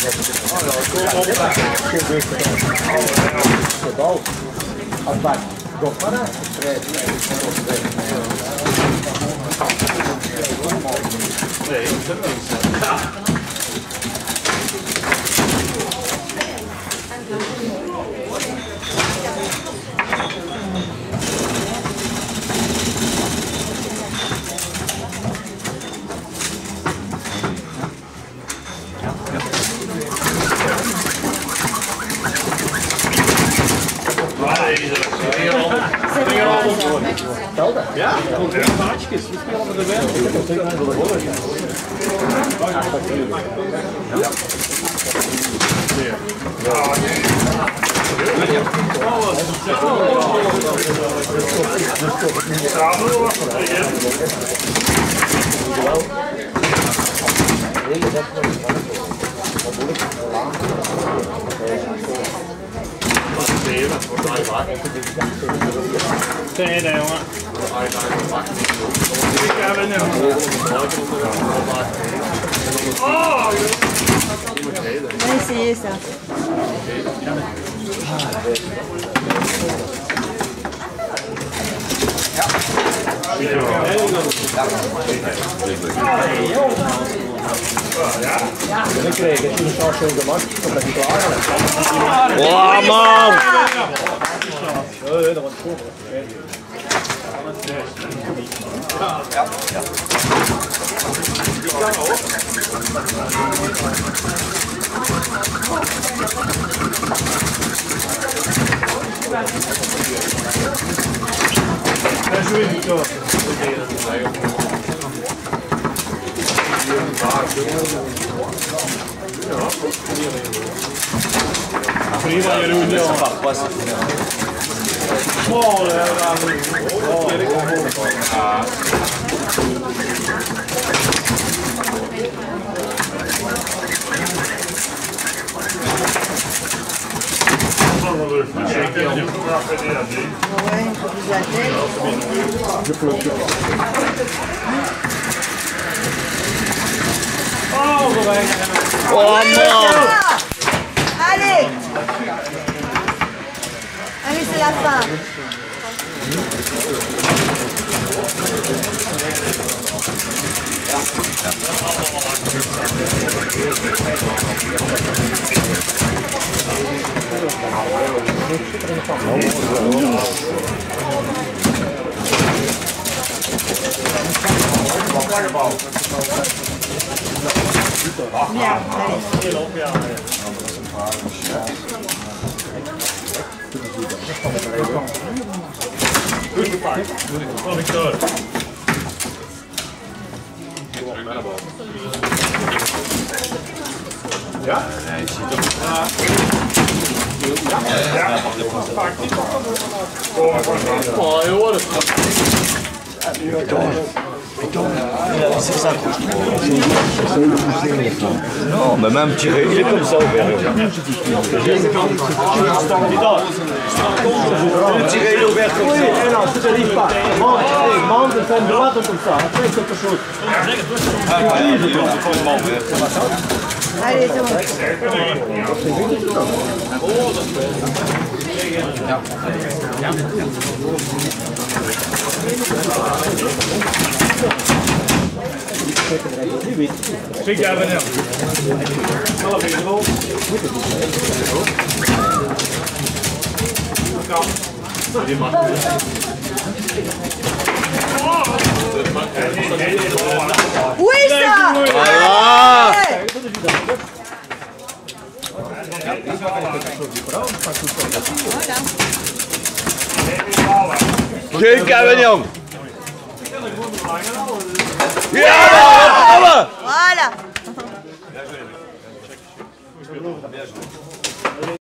Ja, komt weer maatjes. We spelen met de wereld. Nee, nee, jongen. Nee, zie je dat. Dan kreeg ik toen zelfs zo gemaakt, omdat hij klaar was. Wow, man! Nee, dat was goed. Prima, Jeroen. Oh, man! Allez! Allez, c'est la fin. Ja, Goed gepakt. Wat ik door. Ja? Nee, je ziet hem. Ja, pak die. Oh, joh, wat Non, mais même tiré, il est comme ça au père. Tiré, il est ouvert comme ça. Oui, non, je te dis pas. Mande de faire droite comme ça. Après, quelque chose. allez, c'est bon. Zie jij wel. Half uur erop. Die mag. Où est ça? Voilà! Geen Kevin, jong! Ja, Voilà.